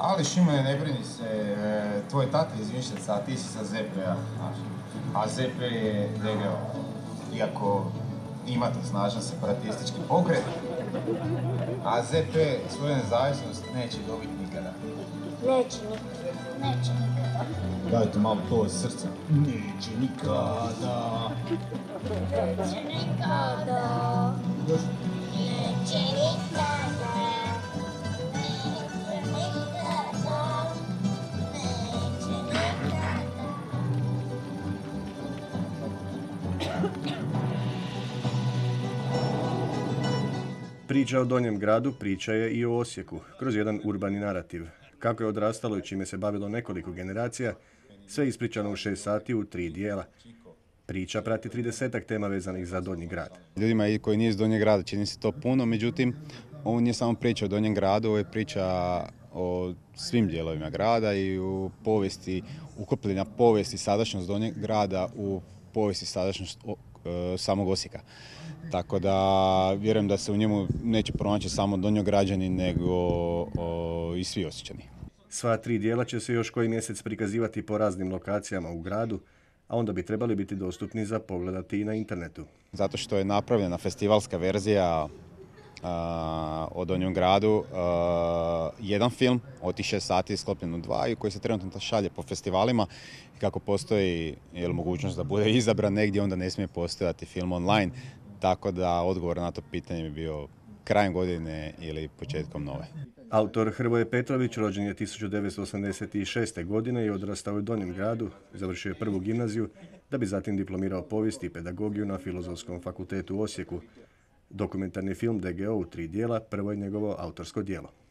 Ali Šimone, ne brini se, tvoj tata je iz Vinštaca, a ti si sa ZP-a, a ZP je DGO. Iako imate snažan separatistički pokret, a ZP svoju nezavisnost neće dobiti nikada. Neće nikada. Dajte malo to iz srca. Neće nikada. Neće nikada. Neće nikada. Priča o Donjem gradu priča je i o Osijeku, kroz jedan urbani narativ. Kako je odrastalo i čime se bavilo nekoliko generacija, sve ispričano u 6 sati u 3 dijela. Priča prati 30-ak tema vezanih za Donji grad. Ljudima koji nije iz Donjeg grada čini se to puno, međutim, ovo nije samo priča o Donjem gradu, ovo je priča o svim dijelovima grada i u povijesti, ukopljena povijest i sadašnjost Donjeg grada u povijesti i sadašnjost samog Osijeka. Tako da vjerujem da se u njemu neće pronaći samo Donjograđani, nego i svi Osječani. Sva 3 dijela će se još koji mjesec prikazivati po raznim lokacijama u gradu, a onda bi trebali biti dostupni za pogledati i na internetu. Zato što je napravljena festivalska verzija o Donjem gradu, jedan film od tih 6 sati sklopljen u 2 i koji se trenutno šalje po festivalima. I kako postoji mogućnost da bude izabran negdje, onda ne smije postojati film online. Tako da odgovor na to pitanje bi bio krajem godine ili početkom nove. Autor Hrvoje Petrović rođen je 1986. godine i odrastao u Donjem gradu, završio je prvu gimnaziju, da bi zatim diplomirao povijest i pedagogiju na Filozofskom fakultetu u Osijeku. Dokumentarni film DGO u 3 dijela prvo je njegovo autorsko djelo.